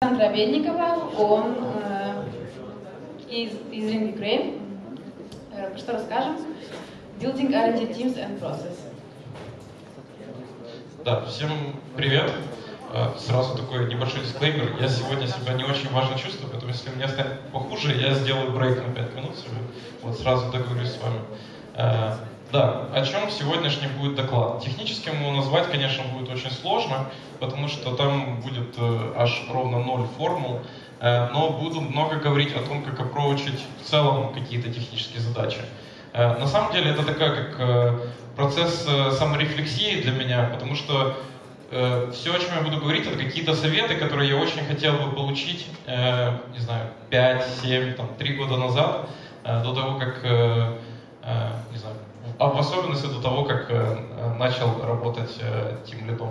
Oleksandra Obiednikova, он из Ring Ukraine. Про что расскажем? Building R&D Teams and Process. Да, всем привет. Сразу такой небольшой дисклеймер. Я сегодня себя не очень важно чувствую, поэтому если мне станет похуже, я сделаю брейк на 5 минут себе. Вот сразу договорюсь с вами. Да, о чем сегодняшний будет доклад? Технически ему назвать, конечно, будет очень сложно, потому что там будет аж ровно 0 формул, но буду много говорить о том, как опроучить в целом какие-то технические задачи. На самом деле это такая как процесс саморефлексии для меня, потому что все, о чем я буду говорить, это какие-то советы, которые я очень хотел бы получить, не знаю, 5, 7, 3 года назад, до того, как, не знаю, в особенности до того, как начал работать тимлидом.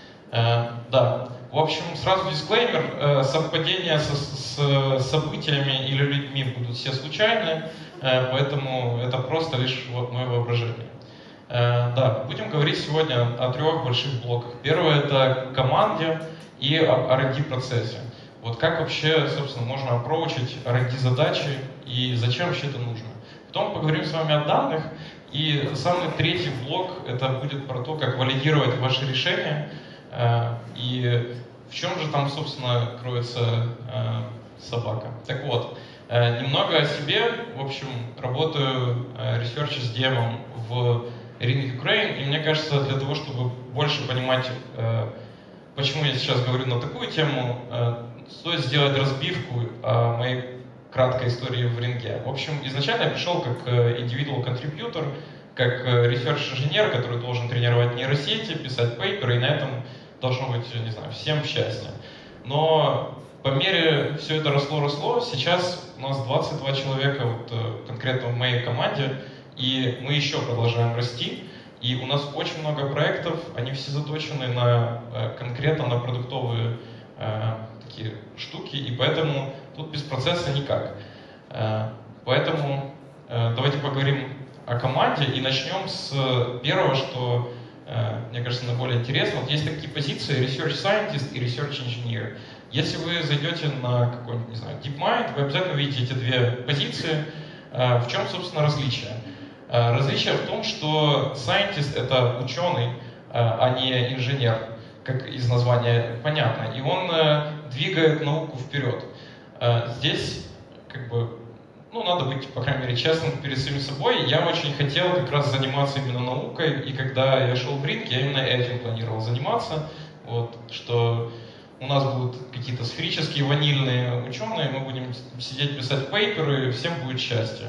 Да, в общем, сразу дисклеймер, совпадения с событиями или людьми будут все случайные, поэтому это просто лишь вот мое воображение. Да, будем говорить сегодня о 3 больших блоках. Первое — это команде и R&D процессе. Вот как вообще, собственно, можно опроучить R&D задачи и зачем вообще это нужно. Потом поговорим с вами о данных. И самый 3-й блок — это будет про то, как валидировать ваши решения и в чем же там, собственно, кроется собака. Так вот, немного о себе. В общем, работаю research SDM в Ring Ukraine, и мне кажется, для того, чтобы больше понимать, почему я сейчас говорю на такую тему, стоит сделать разбивку о моей краткой истории в ринге. В общем, изначально я пришел как individual contributor, как research-инженер, который должен тренировать нейросети, писать пейперы, и на этом должно быть, не знаю, всем счастье. Но по мере все это росло, сейчас у нас 22 человека, вот, конкретно в моей команде, и мы еще продолжаем расти. И у нас очень много проектов, они все заточены на, конкретно на продуктовые такие штуки, и поэтому тут без процесса никак. Поэтому давайте поговорим о команде и начнем с первого, что, мне кажется, наиболее интересно. Вот есть такие позиции Research Scientist и Research Engineer. Если вы зайдете на какой-нибудь, не знаю, DeepMind, вы обязательно увидите эти 2 позиции. В чем, собственно, различие? Различие в том, что scientist — это ученый, а не инженер, как из названия понятно, и он двигает науку вперед. Здесь, как бы, ну, надо быть, по крайней мере, честным перед самим собой. Я очень хотел как раз заниматься именно наукой, и когда я шел в ринг, я именно этим планировал заниматься, вот, что у нас будут какие-то сферические ванильные ученые, мы будем сидеть писать пейперы, и всем будет счастье.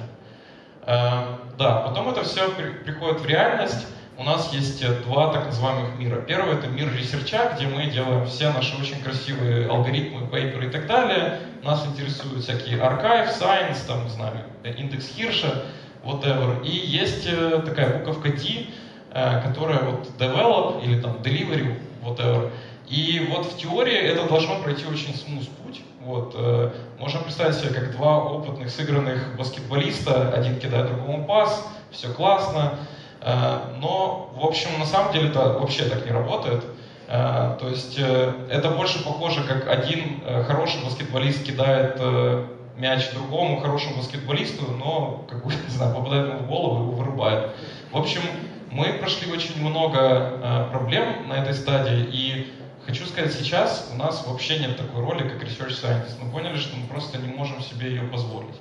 Да, потом это все приходит в реальность. У нас есть 2 так называемых мира. Первый — это мир ресерча, где мы делаем все наши очень красивые алгоритмы, пейперы и так далее. Нас интересуют всякие archive, science, там, не знаю, индекс Хирша, whatever. И есть такая буковка D, которая вот develop или там delivery, whatever. И вот в теории это должно пройти очень смуз путь. Вот, можно представить себе, как 2 опытных сыгранных баскетболиста, один кидает другому пас, все классно, но, в общем, на самом деле это вообще так не работает. То есть это больше похоже, как один хороший баскетболист кидает мяч другому хорошему баскетболисту, но, как бы, не знаю, попадает ему в голову и его вырубает. В общем, мы прошли очень много проблем на этой стадии, и хочу сказать, сейчас у нас вообще нет такой роли, как Research Scientist. Мы поняли, что мы просто не можем себе ее позволить.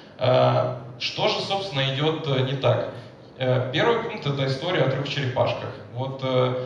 Что же, собственно, идет не так? Первый пункт — это история о 3 черепашках. Вот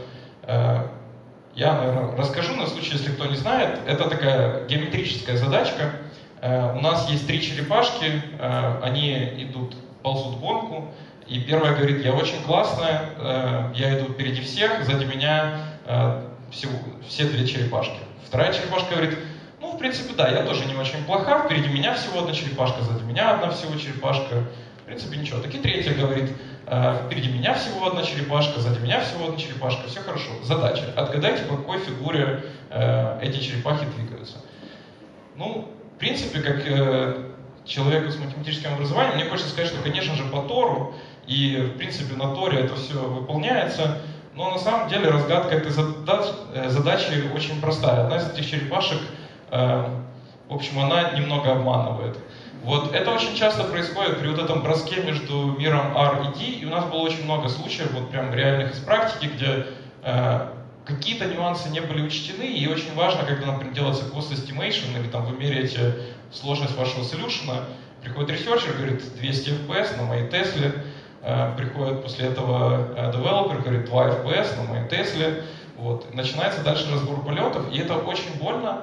я, наверное, расскажу на случай, если кто не знает. Это такая геометрическая задачка. У нас есть 3 черепашки, они ползут гонку, и первая говорит: я очень классная, я иду впереди всех, сзади меня все 2 черепашки. Вторая черепашка говорит: ну, в принципе, да, я тоже не очень плоха, впереди меня всего 1 черепашка, сзади меня 1 всего черепашка, в принципе, ничего. Так и третья говорит: впереди меня всего 1 черепашка, сзади меня всего 1 черепашка, все хорошо. Задача: отгадайте, по какой фигуре эти черепахи двигаются. Ну, в принципе, как человеку с математическим образованием, мне хочется сказать, что, конечно же, по Тору, и, в принципе, на Торе это все выполняется. Но на самом деле разгадка этой задачи очень простая. Одна из этих черепашек В общем, она немного обманывает. Вот это очень часто происходит при вот этом броске между миром R&D, и у нас было очень много случаев, вот прям реальных из практики, где какие-то нюансы не были учтены, и очень важно, когда, например, делается cost estimation, или там вы меряете сложность вашего солюшена, приходит ресерчер, говорит 200 FPS на моей Тесле, приходит после этого девелопер, говорит 2 FPS на моей Тесле, вот. Начинается дальше разбор полетов, и это очень больно,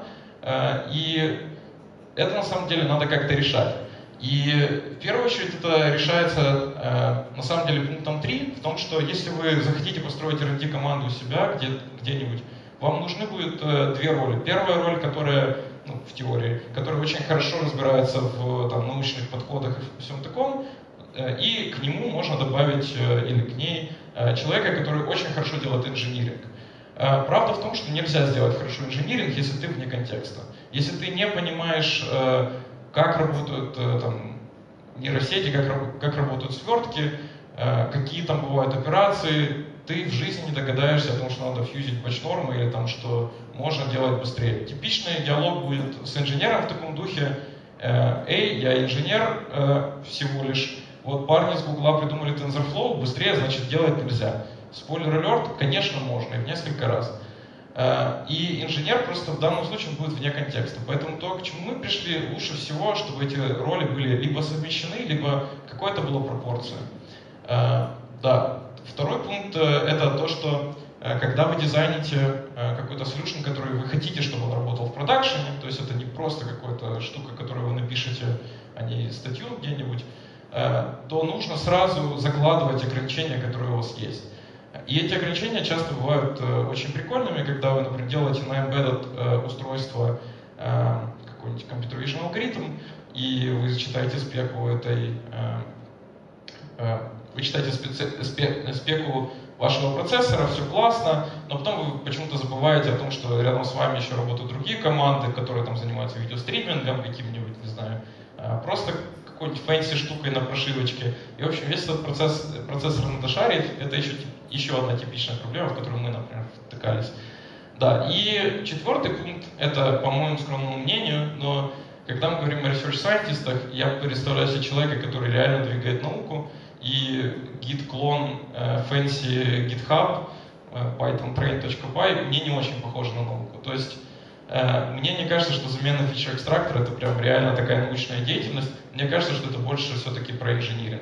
и это на самом деле надо как-то решать. И в первую очередь это решается на самом деле пунктом 3, в том, что если вы захотите построить R&D команду у себя где-нибудь, вам нужны будут две роли. Первая роль, которая, ну, в теории, которая очень хорошо разбирается в там, научных подходах и всем таком, и к нему можно добавить, или к ней, человека, который очень хорошо делает инжиниринг. Правда в том, что нельзя сделать хорошо инжиниринг, если ты вне контекста. Если ты не понимаешь, как работают там, нейросети, как работают свертки, какие там бывают операции, ты в жизни не догадаешься о том, что надо фьюзить батч-нормы или там, что можно делать быстрее. Типичный диалог будет с инженером в таком духе: «Эй, я инженер всего лишь, вот парни с Гугла придумали TensorFlow, быстрее, значит, делать нельзя». Спойлер-алерт, конечно, можно, и в несколько раз. И инженер просто в данном случае будет вне контекста. Поэтому то, к чему мы пришли, лучше всего, чтобы эти роли были либо совмещены, либо какая-то была пропорция. Да. Второй пункт — это то, что когда вы дизайните какой-то solution, который вы хотите, чтобы он работал в продакшене, то есть это не просто какая-то штука, которую вы напишете, а не статью где-нибудь, то нужно сразу закладывать ограничения, которые у вас есть. И эти ограничения часто бывают очень прикольными, когда вы, например, делаете на embedded устройство какой-нибудь computer vision алгоритм, и вы читаете спеку вы читаете спеку вашего процессора, все классно, но потом вы почему-то забываете о том, что рядом с вами еще работают другие команды, которые там занимаются видеостримингом, каким-нибудь, не знаю, просто какой-нибудь фэнси штукой на прошивочке. И, в общем, весь этот процессор надо шарить. Это еще одна типичная проблема, в которую мы, например, втыкались. Да, и четвертый пункт, это, по моему скромному мнению, но когда мы говорим о research-сайентистах, я представляю себе человека, который реально двигает науку, и git-клон fancy GitHub, python-train.py, мне не очень похоже на науку. То есть мне не кажется, что замена фичер-экстрактора — это прям реально такая научная деятельность. Мне кажется, что это больше все-таки про инжиниринг.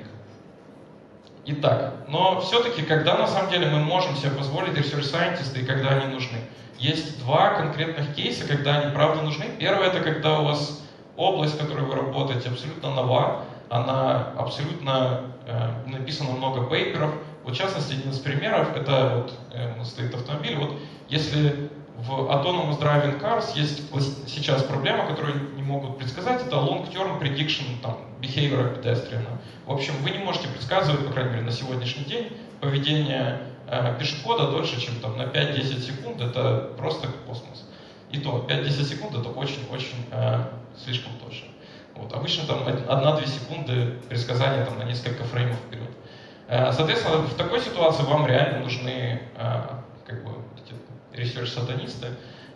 Итак, но все-таки, когда на самом деле мы можем себе позволить research-сайентисты и когда они нужны? Есть два конкретных кейса, когда они правда нужны. Первое — это когда у вас область, в которой вы работаете, абсолютно нова, она абсолютно написано много пейперов. Вот, в частности, один из примеров — это вот у нас стоит автомобиль. Вот если в Autonomous Driving Cars есть сейчас проблема, которую не могут предсказать, это long-term prediction там, behavior pedestrian. В общем, вы не можете предсказывать, по крайней мере, на сегодняшний день поведение пешехода дольше, чем там, на 5-10 секунд. Это просто космос. И то 5-10 секунд — это очень-очень слишком точно. Вот. Обычно там 1-2 секунды предсказания там, на несколько фреймов вперед. Соответственно, в такой ситуации вам реально нужны как бы research-сатанисты.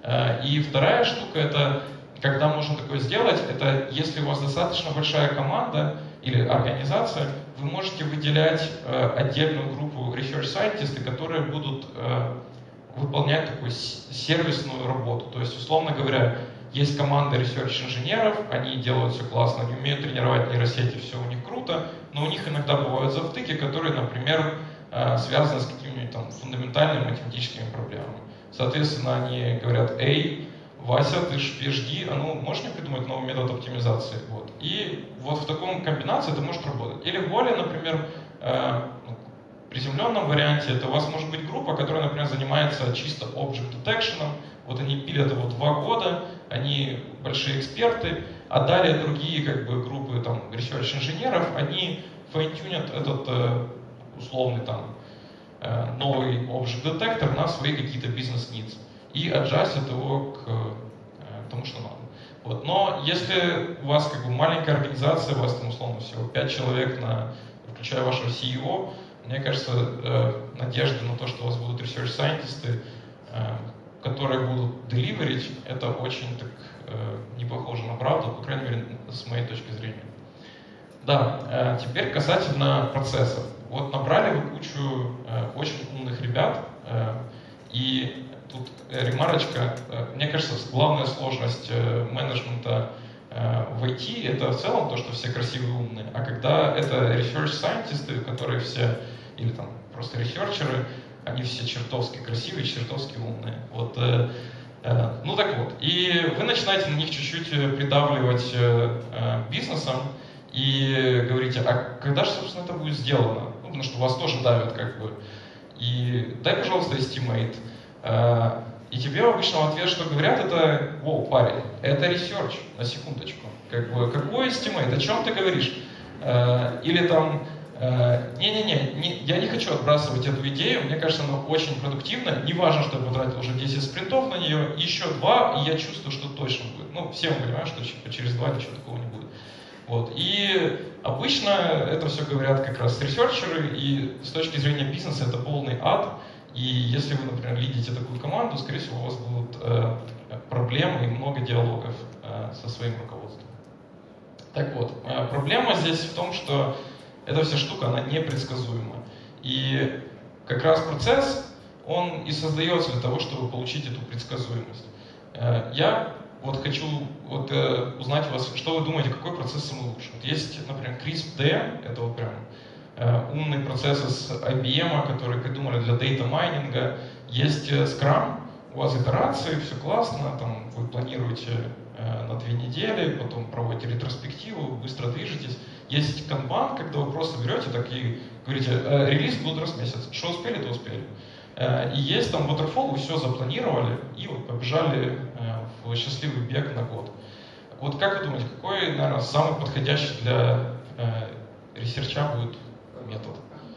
И вторая штука — это, когда можно такое сделать, это если у вас достаточно большая команда или организация, вы можете выделять отдельную группу research-scientists, которые будут выполнять такую сервисную работу. То есть, условно говоря, есть команда research-инженеров, они делают все классно, они умеют тренировать нейросети, все у них круто, но у них иногда бывают завтыки, которые, например, связаны с какими-нибудь там фундаментальными математическими проблемами. Соответственно, они говорят: «Эй, Вася, ты ж PhD, а ну можешь мне придумать новый метод оптимизации?» Вот. И вот в таком комбинации это может работать. Или в более, например, приземленном варианте, это у вас может быть группа, которая, например, занимается чисто object detection. Вот они пилят его 2 года, они большие эксперты, а далее другие как бы, группы там, research-инженеров, они файн-тюнят этот условный там, новый object детектор на свои какие-то бизнес-needs и аджастят его к тому, что надо. Вот. Но если у вас как бы маленькая организация, у вас там условно всего 5 человек, включая вашего CEO, мне кажется, надежды на то, что у вас будут research-сайентисты, которые будут деливерить, это очень так не похоже на правду, по крайней мере, с моей точки зрения. Да, теперь касательно процессов. Вот набрали вы кучу очень умных ребят, и тут ремарочка. Мне кажется, главная сложность менеджмента в IT — это в целом то, что все красивые и умные, а когда это research scientists, которые все, или там просто ресерчеры, они все чертовски красивые, чертовски умные. Вот, ну так вот. И вы начинаете на них чуть-чуть придавливать бизнесом и говорите, а когда же, собственно, это будет сделано? Ну, потому что вас тоже давят как бы. И дай, пожалуйста, estimate. И тебе обычно в ответ, что говорят, это: «Воу, парень, это research, на секундочку. Как бы, какой estimate, о чем ты говоришь?» Или там: «Не-не-не, я не хочу отбрасывать эту идею, мне кажется, она очень продуктивна, не важно, что я потратил уже 10 спринтов на нее, еще 2, и я чувствую, что точно будет». Ну, все мы понимаем, что через 2 ничего такого не будет. Вот. И обычно это все говорят как раз ресерчеры, и с точки зрения бизнеса это полный ад. И если вы, например, лидите такую команду, скорее всего, у вас будут проблемы и много диалогов со своим руководством. Так вот, проблема здесь в том, что эта вся штука, она непредсказуема. И как раз процесс, он и создается для того, чтобы получить эту предсказуемость. Я вот хочу узнать у вас, что вы думаете, какой процесс самый лучший. Вот есть, например, CRISP-DM, это вот прям умный процесс с IBM, который придумали для дейта-майнинга. Есть Scrum, у вас итерации, все классно, там вы планируете на 2 недели, потом проводите ретроспективу, быстро движетесь. Есть Kanban, когда вы просто берете так и говорите: релиз будет раз в месяц, что успели, то успели. И есть там Waterfall, вы все запланировали и вот побежали в счастливый бег на год. Вот как вы думаете, какой, наверное, самый подходящий для ресерча будет метод?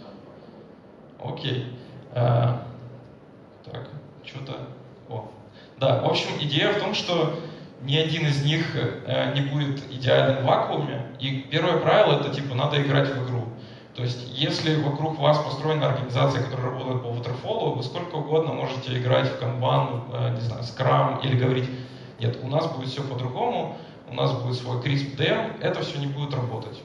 Окей. Так, что-то... Да, в общем, идея в том, что ни один из них не будет идеален в вакууме. И первое правило — это типа надо играть в игру. То есть, если вокруг вас построена организация, которая работает по Waterfall, вы сколько угодно можете играть в Kanban, не знаю, Scrum, или говорить: нет, у нас будет все по-другому, у нас будет свой CRISP-DM, это все не будет работать.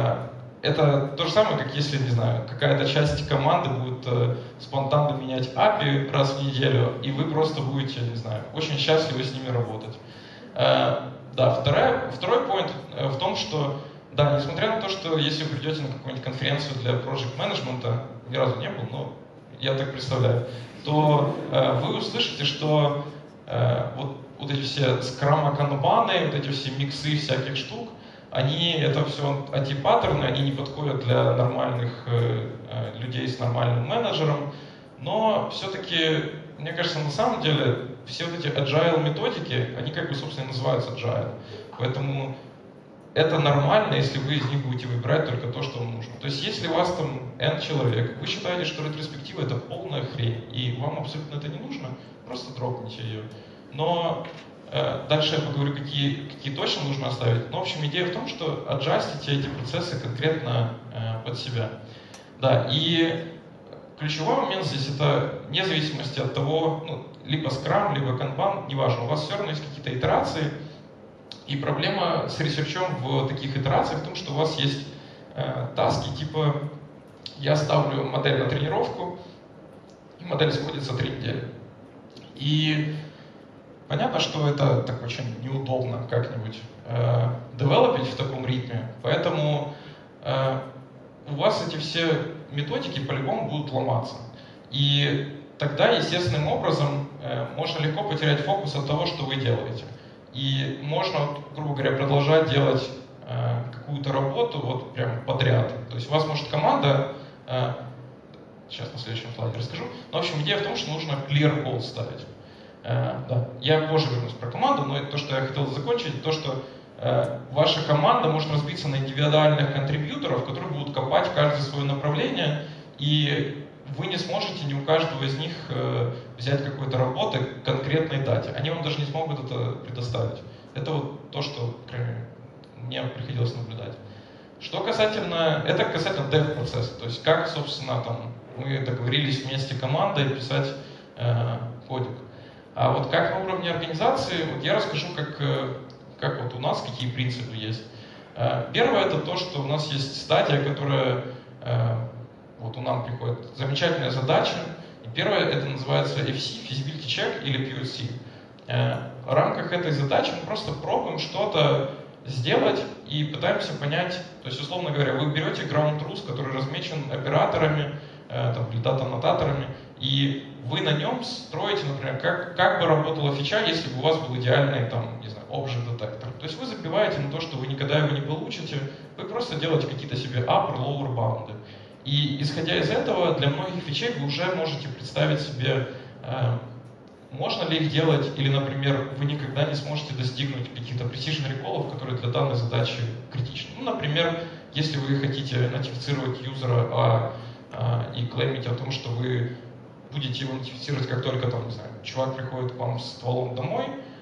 Это то же самое, как если, не знаю, какая-то часть команды будет спонтанно менять API раз в неделю, и вы просто будете, не знаю, очень счастливы с ними работать. Да, второй point в том, что, да, несмотря на то, что если вы придете на какую-нибудь конференцию для project management, ни разу не был, но я так представляю, то вы услышите, что вот эти все скрама, канбаны, вот эти все миксы всяких штук, это все IT-паттерны, они не подходят для нормальных людей с нормальным менеджером, но все-таки, мне кажется, на самом деле все вот эти agile методики, они как бы, собственно, и называются agile. Поэтому это нормально, если вы из них будете выбирать только то, что вам нужно. То есть, если у вас там N человек, вы считаете, что ретроспектива — это полная хрень, и вам абсолютно это не нужно, просто дропните ее. Но дальше я поговорю, какие точно нужно оставить. Но, в общем, идея в том, что аджастите эти процессы конкретно под себя. Да, и ключевой момент здесь — это вне зависимости от того, либо Scrum, либо Kanban, неважно, у вас все равно есть какие-то итерации. И проблема с ресерчом в таких итерациях в том, что у вас есть таски типа: я ставлю модель на тренировку, и модель сходится 3 недели. И понятно, что это так очень неудобно как-нибудь девелопить в таком ритме, поэтому у вас эти все методики по-любому будут ломаться. И тогда естественным образом можно легко потерять фокус от того, что вы делаете. И можно, грубо говоря, продолжать делать какую-то работу вот прям подряд. То есть у вас может команда, сейчас на следующем слайде расскажу, но в общем идея в том, что нужно clear goals ставить. Да. Я позже вернусь про команду, но то, что я хотел закончить, то, что ваша команда может разбиться на индивидуальных контрибьюторов, которые будут копать каждое свое направление, и вы не сможете ни у каждого из них взять какой-то работы к конкретной дате. Они вам даже не смогут это предоставить. Это вот то, что, мне приходилось наблюдать. Это касательно dev-процесса, то есть как, собственно, там мы договорились вместе командой писать кодик. А вот как на уровне организации, вот я расскажу, как вот у нас, какие принципы есть. Первое — это то, что у нас есть стадия, которая, вот у нас приходит замечательная задача. И первое — это называется FC, Feasibility Check или POC. В рамках этой задачи мы просто пробуем что-то сделать и пытаемся понять, то есть, условно говоря, вы берете ground truth, который размечен операторами, или дата-аннотаторами, и вы на нем строите, например, как бы работала фича, если бы у вас был идеальный, там, не знаю, object детектор. То есть вы забиваете на то, что вы никогда его не получите, вы просто делаете какие-то себе upper, lower bounds. И исходя из этого, для многих фичей вы уже можете представить себе, можно ли их делать, или, например, вы никогда не сможете достигнуть каких-то precision recall'ов, которые для данной задачи критичны. Ну, например, если вы хотите нотифицировать юзера и клеймите о том, что вы будете его нотифицировать, как только там, не знаю, чувак приходит к вам с стволом домой,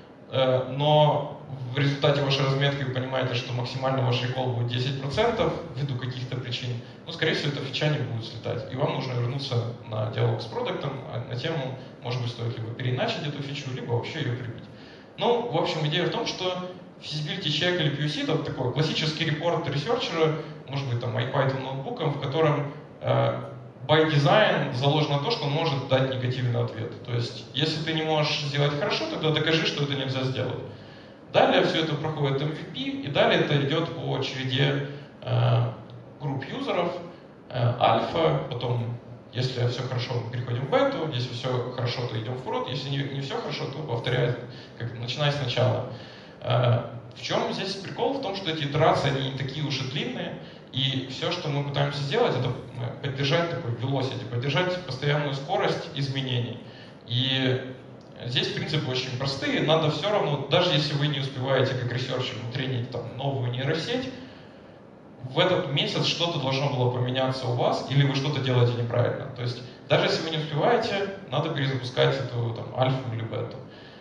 но в результате вашей разметки вы понимаете, что максимально ваш рекол будет 10% ввиду каких-то причин, ну, скорее всего, эта фича не будет слетать. И вам нужно вернуться на диалог с продуктом, на тему, может быть, стоит либо переиначить эту фичу, либо вообще ее прибить. Ну, в общем, идея в том, что feasibility check или POC — это такой классический репорт ресерчера, может быть, там, IPython ноутбуком, в котором by design заложено то, что он может дать негативный ответ. То есть, если ты не можешь сделать хорошо, тогда докажи, что это нельзя сделать. Далее все это проходит MVP, и далее это идет по череде групп юзеров, альфа, потом, если все хорошо, мы переходим в бету, если все хорошо, то идем в прод, если не все хорошо, то повторяем, начиная сначала. В чем здесь прикол? В том, что эти итерации, они не такие уж и длинные, и все, что мы пытаемся сделать, это поддержать такой velocity, поддержать постоянную скорость изменений. И здесь принципы очень простые, надо все равно, даже если вы не успеваете как ресерчер тренить там новую нейросеть, в этот месяц что-то должно было поменяться у вас, или вы что-то делаете неправильно. То есть даже если вы не успеваете, надо перезапускать эту там, альфу или бету.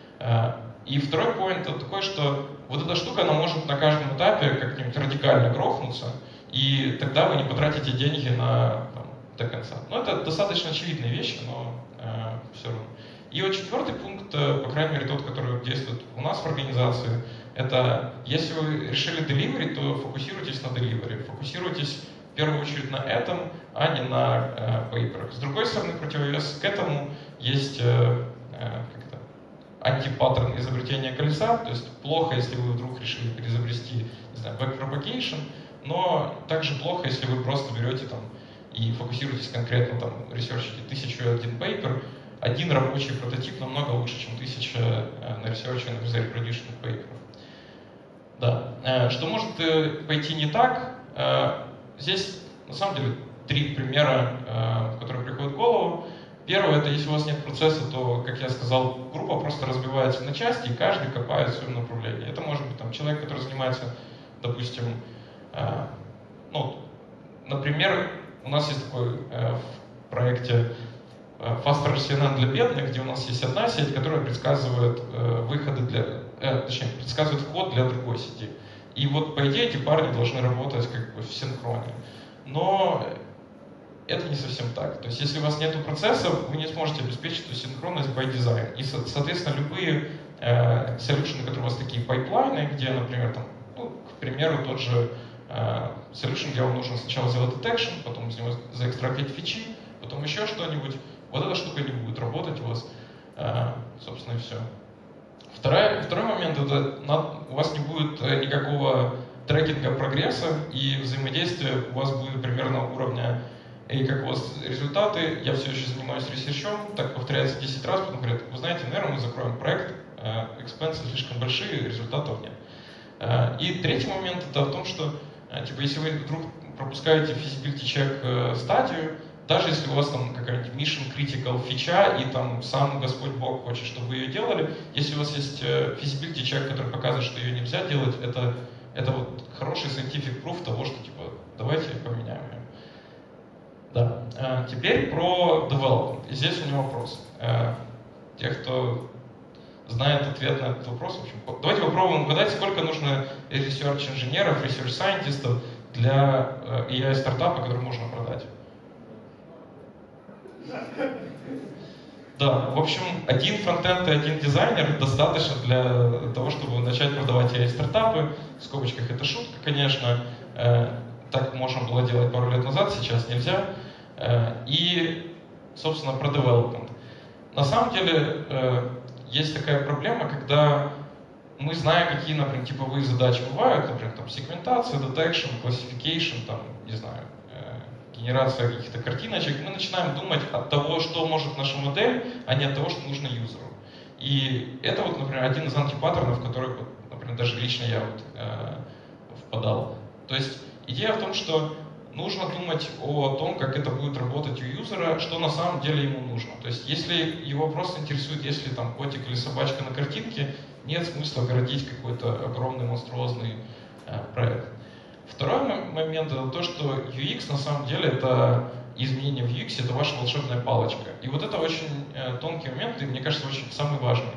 И второй поинт это такой, что вот эта штука, она может на каждом этапе как-нибудь радикально грохнуться, и тогда вы не потратите деньги до конца. Ну, это достаточно очевидные вещи, но все равно. И вот четвертый пункт, по крайней мере тот, который действует у нас в организации, это если вы решили delivery, то фокусируйтесь на delivery. Фокусируйтесь в первую очередь на этом, а не на пейперах. С другой стороны, противовес к этому есть антипаттерн изобретения колеса, то есть плохо, если вы вдруг решили переизобрести, не знаю, backpropagation, но также плохо, если вы просто берете там и фокусируетесь конкретно, там, ресерчите 1001 paper, один рабочий прототип намного лучше, чем 1000 наресерченных reproducible paper. Да. Что может пойти не так? Здесь, на самом деле, 3 примера, которые приходят в голову. Первое, это если у вас нет процесса, то, как я сказал, группа просто разбивается на части, и каждый копает в своем направлении. Это может быть там, человек, который занимается, допустим, например, у нас есть такой в проекте Faster CNN для бедных, где у нас есть одна сеть, которая предсказывает предсказывает вход для другой сети. И вот, по идее, эти парни должны работать как бы в синхроне. Но это не совсем так. То есть, если у вас нет процессов, вы не сможете обеспечить эту синхронность by design. И, соответственно, любые solution, которые у вас такие пайплайны, где, например, там, к примеру, тот же solution, где вам нужно сначала сделать detection, потом из него заэкстрактить фичи, потом еще что-нибудь, вот эта штука не будет работать у вас, собственно, и все. Второй момент, это у вас не будет никакого трекинга прогресса, и взаимодействие у вас будет примерно уровня и как у вас результаты, я все еще занимаюсь ресерчом, так повторяется 10 раз, потом говорят, вы знаете, наверное, мы закроем проект, экспенсы слишком большие, результатов нет. И третий момент это в том, что если вы вдруг пропускаете feasibility check стадию, даже если у вас там какая-нибудь mission critical фича, и там сам Господь Бог хочет, чтобы вы ее делали, если у вас есть feasibility check, который показывает, что ее нельзя делать, это вот хороший scientific proof того, что типа давайте поменяем ее. Да. Теперь про development. И здесь у меня вопрос. Те, кто знает ответ на этот вопрос, в общем, давайте попробуем угадать, сколько нужно research-инженеров, research-сайентистов для AI-стартапа, который можно продать. Да, в общем, один фронтенд и один дизайнер достаточно для того, чтобы начать продавать AI-стартапы. В скобочках это шутка, конечно. Так можно было делать пару лет назад, сейчас нельзя. И, собственно, про development. На самом деле, есть такая проблема, когда мы знаем, какие, например, типовые задачи бывают, например, там, сегментация, detection, classification, там, не знаю, генерация каких-то картиночек, мы начинаем думать от того, что может наша модель, а не от того, что нужно юзеру. И это вот, например, один из антипаттернов, в который, например, даже лично я вот, впадал. То есть идея в том, что нужно думать о том, как это будет работать у юзера, что на самом деле ему нужно. То есть если его просто интересует, если там котик или собачка на картинке, нет смысла городить какой-то огромный монструозный проект. Второй момент это то, что UX на самом деле это изменение в UX, это ваша волшебная палочка. И вот это очень тонкий момент, и мне кажется, очень самый важный.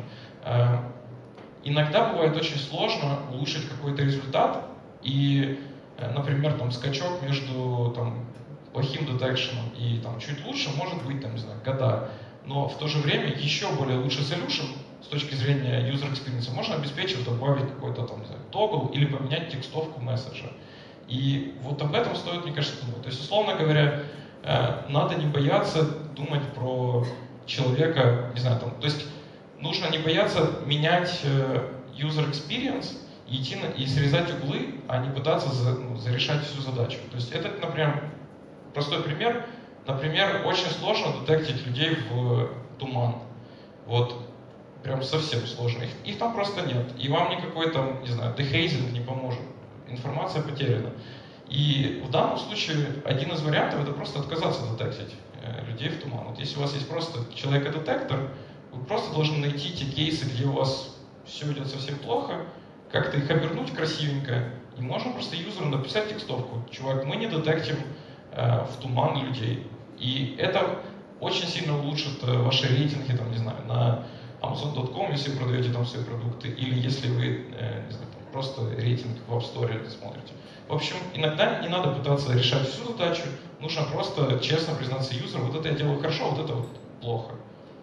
Иногда бывает очень сложно улучшить какой-то результат, и, например, там, скачок между там, плохим детекшеном и там, чуть лучше может быть там, не знаю, года. Но в то же время еще более лучший solution с точки зрения user experience можно обеспечить, добавить какой-то там, не знаю, тогл или поменять текстовку месседжа. И вот об этом стоит, мне кажется, думать. То есть, условно говоря, надо не бояться думать про человека, не знаю, там, то есть нужно не бояться менять user experience и идти и срезать углы, а не пытаться зарешать всю задачу. То есть это, например, простой пример. Например, очень сложно детектить людей в туман. Вот прям совсем сложно. Их там просто нет. И вам никакой там, не знаю, дехейзинг не поможет. Информация потеряна. И в данном случае один из вариантов это просто отказаться детектить людей в туман. Вот если у вас есть просто человека-детектор, вы просто должны найти те кейсы, где у вас все идет совсем плохо, как-то их обернуть красивенько, и можно просто юзеру написать текстовку. Чувак, мы не детектим в туман людей. И это очень сильно улучшит ваши рейтинги, там, не знаю, на Amazon.com, если вы продаете там свои продукты, или если вы, не знаю, там, просто рейтинг в App Store смотрите. В общем, иногда не надо пытаться решать всю задачу, нужно просто честно признаться юзеру, вот это я делаю хорошо, вот это вот плохо.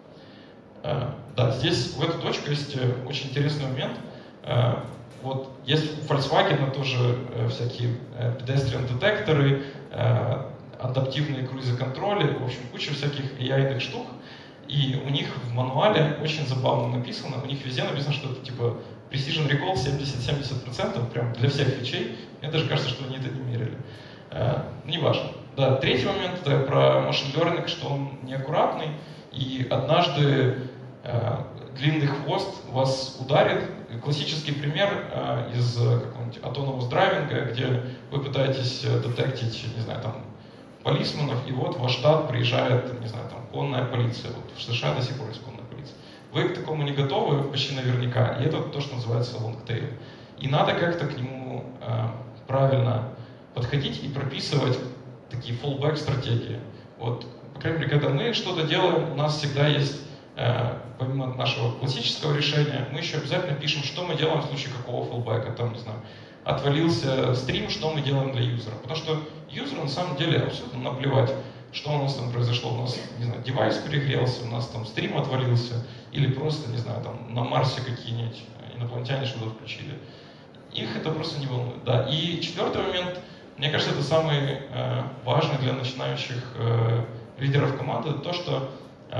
Да, здесь в эту точку есть очень интересный момент. Вот есть у Volkswagen тоже всякие pedestrian детекторы, адаптивные круиз-контроли, в общем, куча всяких AI-ных штук. И у них в мануале очень забавно написано, у них везде написано, что это типа Precision Recall 70-70%, прям для всех фичей. Мне даже кажется, что они это не мерили. Неважно. Да, третий момент это про машин learning, что он неаккуратный, и однажды длинный хвост вас ударит. Классический пример из какого-нибудь autonomous драйвинга, где вы пытаетесь детектить, не знаю, там, полисменов, и вот в ваш штат приезжает, не знаю, там, конная полиция. Вот в США до сих пор есть конная полиция. Вы к такому не готовы, почти наверняка, и это то, что называется long tail. И надо как-то к нему правильно подходить и прописывать такие fallback стратегии. Вот, по крайней мере, когда мы что-то делаем, у нас всегда есть, помимо нашего классического решения, мы еще обязательно пишем, что мы делаем в случае какого fallback. Там, не знаю, отвалился стрим, что мы делаем для юзера. Потому что юзеру на самом деле абсолютно наплевать, что у нас там произошло. У нас, не знаю, девайс перегрелся, у нас там стрим отвалился, или просто, не знаю, там на Марсе какие-нибудь инопланетяне что-то включили. Их это просто не волнует. Да. И четвертый момент, мне кажется, это самый важный для начинающих лидеров команды, то, что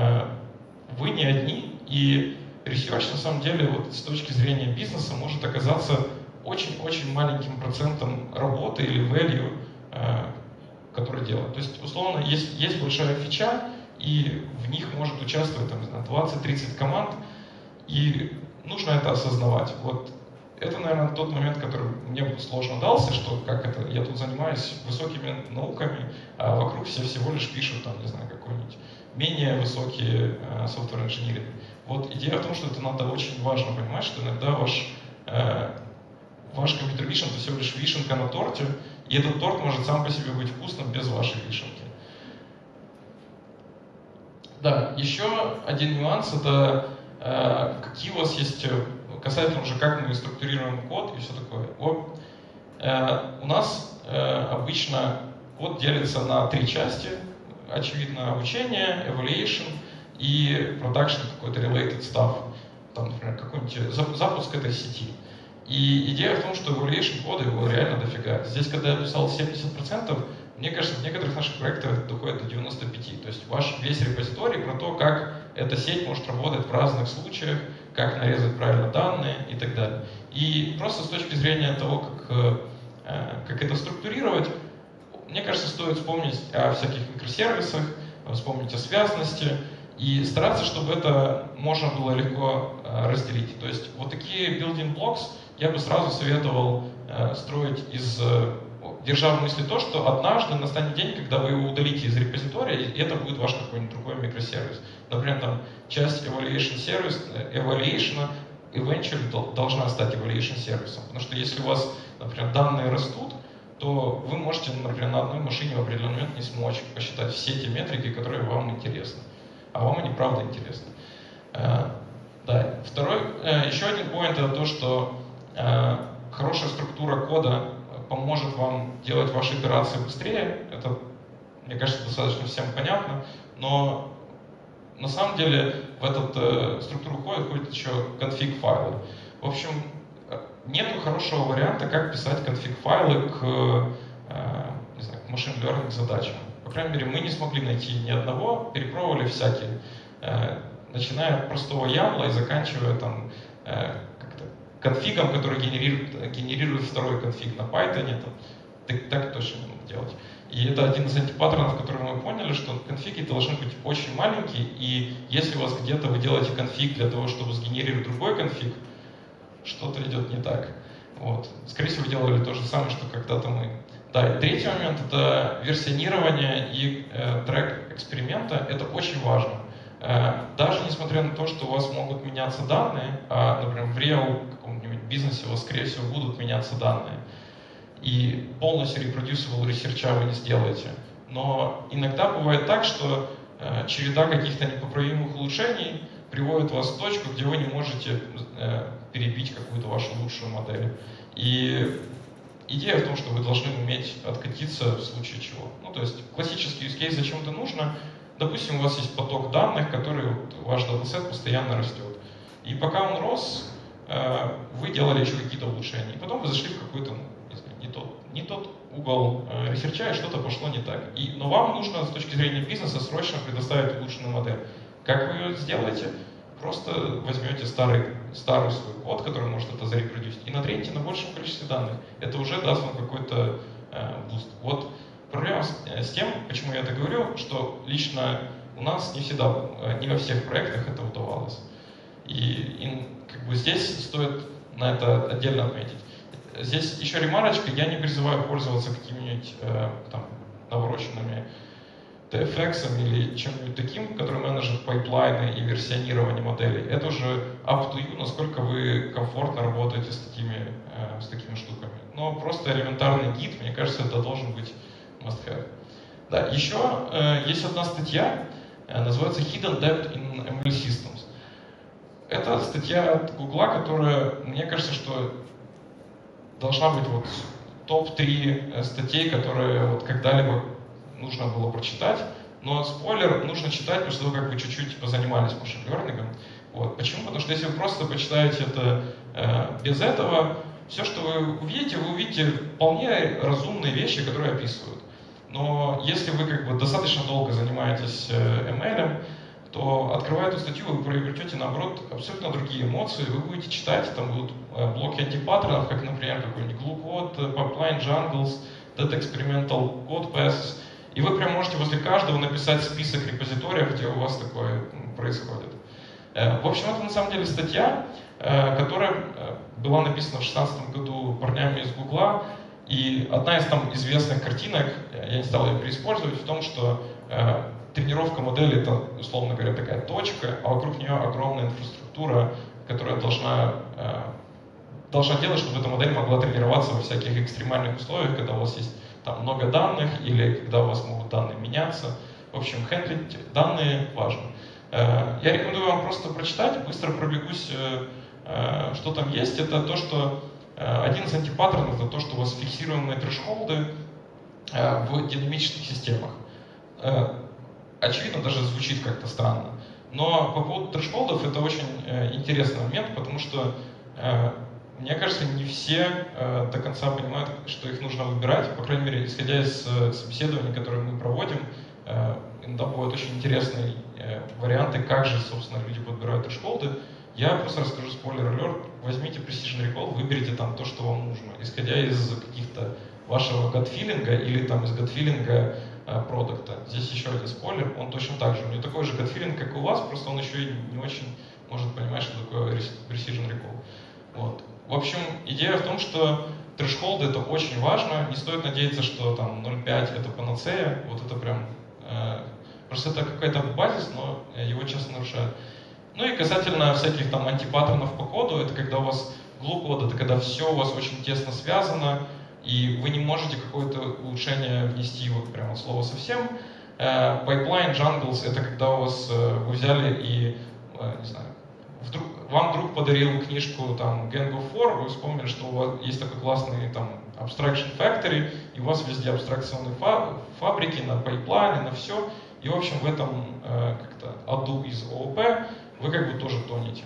вы не одни, и research на самом деле вот с точки зрения бизнеса может оказаться очень-очень маленьким процентом работы или value, который делают. То есть, условно, есть большая фича, и в них может участвовать там, 20-30 команд, и нужно это осознавать. Вот это, наверное, тот момент, который мне сложно дался, что как это, я тут занимаюсь высокими науками, а вокруг все всего лишь пишут, там, не знаю, какой-нибудь менее высокий software engineering. Вот идея в том, что это надо очень важно понимать, что иногда ваш компьютер vision это всего лишь вишенка на торте, и этот торт может сам по себе быть вкусным без вашей вишенки. Да, еще один нюанс это какие у вас есть, касательно уже как мы структурируем код и все такое. Вот, у нас обычно код делится на 3 части, очевидно, обучение, evaluation и production какой-то related stuff, там, например, какой-нибудь запуск этой сети. И идея в том, что evaluation кода его реально дофига. Здесь, когда я писал 70%, мне кажется, в некоторых наших проектах это доходит до 95%. То есть ваш весь репозиторий про то, как эта сеть может работать в разных случаях, как нарезать правильно данные и так далее. И просто с точки зрения того, как это структурировать, мне кажется, стоит вспомнить о всяких микросервисах, вспомнить о связности и стараться, чтобы это можно было легко разделить. То есть вот такие building blocks я бы сразу советовал строить держа в мысли то, что однажды настанет день, когда вы его удалите из репозитория, и это будет ваш какой-нибудь другой микросервис. Например, там часть evaluation eventually должна стать evaluation сервисом. Потому что если у вас, например, данные растут, то вы можете, например, на одной машине в определенный момент не смочь посчитать все те метрики, которые вам интересны. А вам они правда интересны. Да. Еще один point это то, что хорошая структура кода поможет вам делать ваши итерации быстрее. Это, мне кажется, достаточно всем понятно. Но на самом деле в эту структуру кода входит еще конфиг-файлы. В общем, нету хорошего варианта, как писать конфиг-файлы к machine learning задачам. По крайней мере, мы не смогли найти ни одного, перепробовали всякие, начиная от простого YAML и заканчивая там конфигом, который генерирует второй конфиг на Python. Так точно не надо делать. И это один из антипаттернов, который мы поняли, что конфиги должны быть очень маленькие, и если у вас где-то вы делаете конфиг для того, чтобы сгенерировать другой конфиг, что-то идет не так. Вот. Скорее всего, вы делали то же самое, что когда-то мы. Да, и третий момент — это версионирование и трек эксперимента. Это очень важно. Даже несмотря на то, что у вас могут меняться данные, например, в real каком-нибудь бизнесе у вас, скорее всего, будут меняться данные, и полностью reproducible ресерча вы не сделаете. Но иногда бывает так, что череда каких-то непоправимых улучшений приводит вас в точку, где вы не можете перебить какую-то вашу лучшую модель. И идея в том, что вы должны уметь откатиться в случае чего. Ну, то есть классический use case зачем это нужно. Допустим, у вас есть поток данных, который ваш датасет постоянно растет. И пока он рос, вы делали еще какие-то улучшения. И потом вы зашли в какой-то не тот угол ресерча, и что-то пошло не так. Но вам нужно с точки зрения бизнеса срочно предоставить улучшенную модель. Как вы ее сделаете? Просто возьмете старый свой код, который может это зарепродюсить, и натреньте на большем количестве данных. Это уже даст вам какой-то буст. Вот проблема с тем, почему я это говорю, что лично у нас не всегда, не во всех проектах это удавалось. И как бы здесь стоит на это отдельно отметить. Здесь еще ремарочка, я не призываю пользоваться какими-нибудь там навороченными TFX или чем-нибудь таким, который менеджит пайплайны и версионирование моделей. Это уже up to you, насколько вы комфортно работаете с такими штуками. Но просто элементарный гид, мне кажется, это должен быть must-have. Да, еще есть одна статья, называется Hidden Debt in ML Systems. Это статья от Гугла, которая, мне кажется, что должна быть вот топ-3 статей, которые вот когда-либо нужно было прочитать. Но спойлер, нужно читать после того, как вы чуть-чуть позанимались машин-лернингом. Вот. Почему? Потому что если вы просто почитаете это без этого, все, что вы увидите вполне разумные вещи, которые описывают. Но если вы как бы достаточно долго занимаетесь ML, то, открывая эту статью, вы приобретете, наоборот, абсолютно другие эмоции. Вы будете читать, там будут блоки антипаттернов, как, например, какой-нибудь glue code, pipeline jungles, that experimental code passes. И вы прям можете возле каждого написать список репозиториев, где у вас такое происходит. В общем, это на самом деле статья, которая была написана в 2016 году парнями из Гугла. И одна из там известных картинок, я не стал ее переиспользовать, в том, что тренировка модели — это, условно говоря, такая точка, а вокруг нее огромная инфраструктура, которая должна делать, чтобы эта модель могла тренироваться во всяких экстремальных условиях, когда у вас есть там много данных или когда у вас могут данные меняться. В общем, хендлить данные важно. Я рекомендую вам просто прочитать, быстро пробегусь, что там есть. Это то, что один из антипаттернов — это то, что у вас фиксированные трешхолды в динамических системах. Очевидно, даже звучит как-то странно. Но по поводу трэшхолдов это очень интересный момент, потому что, мне кажется, не все до конца понимают, что их нужно выбирать. По крайней мере, исходя из собеседований, которые мы проводим, иногда бывают очень интересные варианты, как же, собственно, люди подбирают трэшхолды. Я просто расскажу спойлер-алерт. Возьмите Precision Recall, выберите там то, что вам нужно, исходя из каких-то вашего gut-филинга или там из gut-филинга продукта. Здесь еще один спойлер, он точно так же. У него такой же gut-филинг, как и у вас, просто он еще и не очень может понимать, что такое Precision Recall. Вот. В общем, идея в том, что трэшхолды это очень важно. Не стоит надеяться, что там 0.5 это панацея. Вот это прям... просто это какой-то базис, но его часто нарушают. Ну и касательно всяких там антипаттернов по коду, это когда у вас глуп-код, это когда все у вас очень тесно связано, и вы не можете какое-то улучшение внести вот прямо от слова совсем. Pipeline jungles — это когда у вас вы взяли и, не знаю, вам друг подарил книжку там Gang of Four, вы вспомнили, что у вас есть такой классный там Abstraction Factory, и у вас везде абстракционные фабрики на пайплайне, на все, и в общем в этом как-то аду из ООП вы как бы тоже тонете.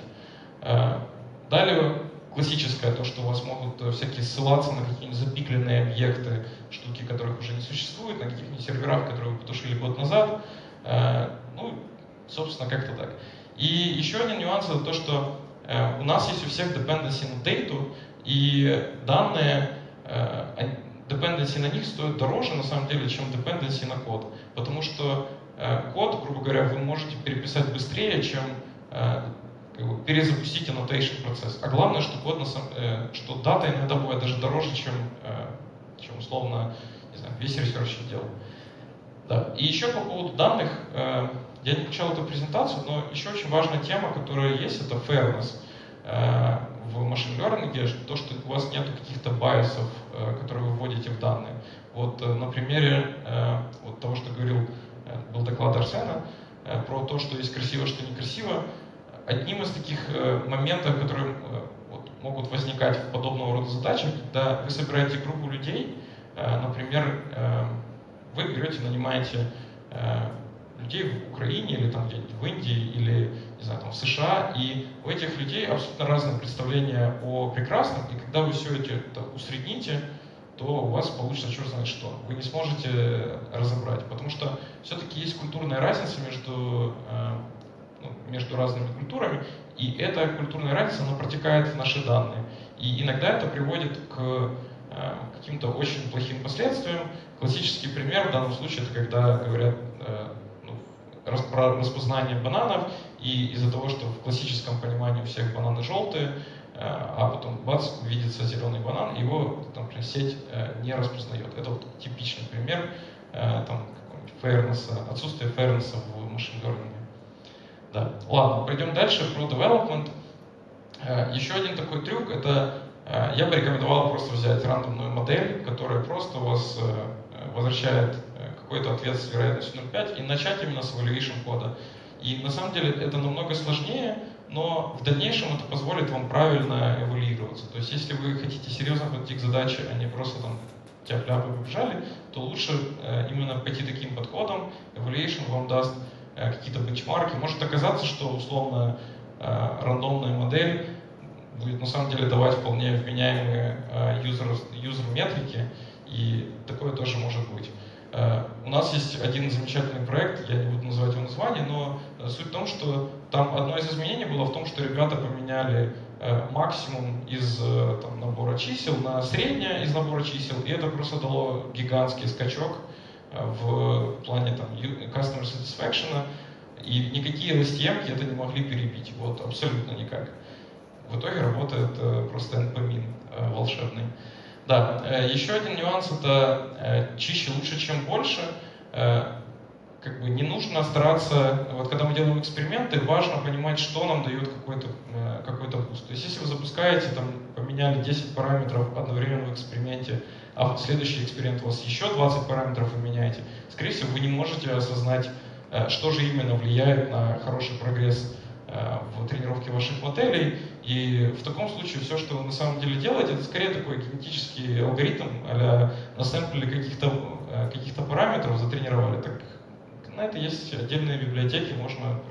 Далее классическое, то, что у вас могут всякие ссылаться на какие-нибудь запикленные объекты, штуки, которых уже не существует, на каких-нибудь серверах, которые вы потушили год назад. Ну, собственно, как-то так. И еще один нюанс — это то, что у нас есть у всех dependency на data, и данные, dependency на них стоят дороже, на самом деле, чем dependency на код. Потому что код, грубо говоря, вы можете переписать быстрее, чем перезапустить annotation процесс. А главное, что код, что дата иногда бывает даже дороже, чем условно, не знаю, весь research отдел. Да. И еще по поводу данных, я не включал эту презентацию, но еще очень важная тема, которая есть, это fairness в machine learning, то, что у вас нет каких-то байсов, которые вы вводите в данные. Вот на примере вот того, что говорил, был доклад Арсена, про то, что есть красиво, что некрасиво. Одним из таких моментов, которые вот, могут возникать в подобного рода задачах, когда вы собираете группу людей, например, вы берете, нанимаете людей в Украине или там где-нибудь в Индии или, не знаю, там в США, и у этих людей абсолютно разные представления о прекрасном, и когда вы все это усредните, то у вас получится черт знает что. Вы не сможете разобрать, потому что все-таки есть культурная разница между разными культурами, и эта культурная разница, она протекает в наши данные. И иногда это приводит к каким-то очень плохим последствиям. Классический пример в данном случае — это когда говорят про распознание бананов, и из-за того, что в классическом понимании у всех бананы желтые, а потом бац, видится зеленый банан, его там, сеть не распознает. Это вот типичный пример там, отсутствия fairness в machine learning. Да. Ладно, пойдем дальше про development. Еще один такой трюк — это я бы рекомендовал просто взять рандомную модель, которая просто у вас возвращает какой-то ответ с вероятностью 0.5 и начать именно с evaluation кода. И на самом деле это намного сложнее, но в дальнейшем это позволит вам правильно эволюироваться. То есть если вы хотите серьезно подойти к задаче, а не просто там тяп-ляпы побежали, то лучше именно пойти таким подходом. Evaluation вам даст какие-то бенчмарки. Может оказаться, что условно рандомная модель будет на самом деле давать вполне вменяемые юзер-метрики, и такое тоже может быть. У нас есть один замечательный проект, я не буду называть его название, но суть в том, что там одно из изменений было в том, что ребята поменяли максимум из там, набора чисел на среднее из набора чисел, и это просто дало гигантский скачок в плане там, customer satisfaction, и никакие LSTM это не могли перебить, вот, абсолютно никак. В итоге работает просто NP-min волшебный. Да, еще один нюанс — это чище лучше, чем больше. Как бы не нужно стараться, вот когда мы делаем эксперименты, важно понимать, что нам дает какой-то буст. То есть если вы запускаете, там, поменяли 10 параметров одновременно в эксперименте, а в следующий эксперимент у вас еще 20 параметров вы меняете, скорее всего, вы не можете осознать, что же именно влияет на хороший прогресс в тренировке ваших моделей. И в таком случае все, что вы на самом деле делаете, это скорее такой генетический алгоритм, а-ля насэмплили каких-то параметров, затренировали. Так, на это есть отдельные библиотеки, можно просто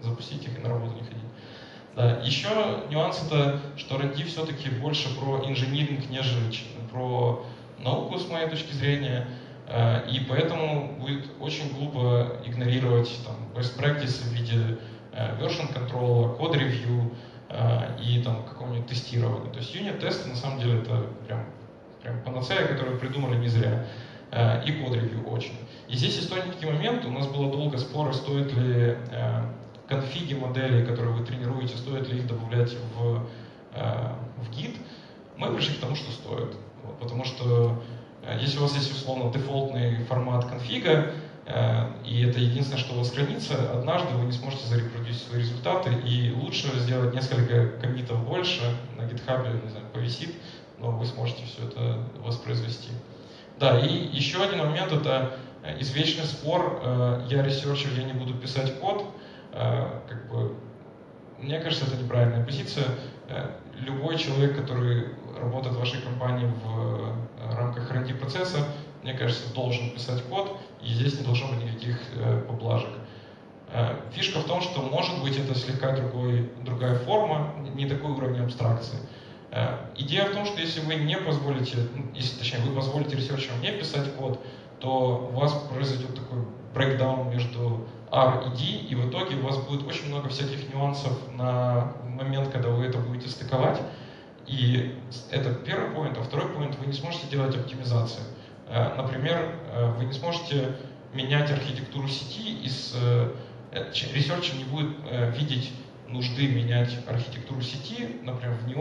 запустить их и на работу не ходить. Да. Еще нюанс это, что R&D все-таки больше про инжиниринг, нежели про науку, с моей точки зрения. И поэтому будет очень глупо игнорировать там, best practice в виде version control, code review и там, какого-нибудь тестирования. То есть юнит-тесты на самом деле это прям панацея, которую придумали не зря. И code review очень. И здесь есть тоненький момент. У нас было долго споры, стоит ли конфиги моделей, которые вы тренируете, стоит ли их добавлять в гид. Мы пришли к тому, что стоит. Вот, потому что если у вас есть условно дефолтный формат конфига, и это единственное, что у вас хранится, однажды вы не сможете зарепродюсить свои результаты, и лучше сделать несколько коммитов больше, на GitHub, не знаю, повисит, но вы сможете все это воспроизвести. Да, и еще один момент, это извечный спор, я ресерчер, я не буду писать код, как бы, мне кажется, это неправильная позиция. Любой человек, который работает в вашей компании в рамках R&D процесса, мне кажется, должен писать код, и здесь не должно быть никаких поблажек. Фишка в том, что может быть это слегка другая форма, не такой уровень абстракции. Идея в том, что если вы не позволите, точнее, вы позволите ресерчерам не писать код, то у вас произойдет такой брейкдаун между R и D, и в итоге у вас будет очень много всяких нюансов на момент, когда вы это будете стыковать. И это первый поинт, а второй поинт, вы не сможете делать оптимизации. Например, вы не сможете менять архитектуру сети, ресерчер не будет видеть нужды менять архитектуру сети, например, в не